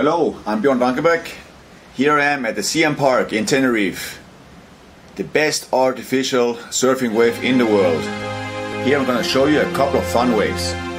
Hello, I'm Bjorn Dunkerbeck. Here I am at the Siam Park in Tenerife, the best artificial surfing wave in the world. Here I'm going to show you a couple of fun waves.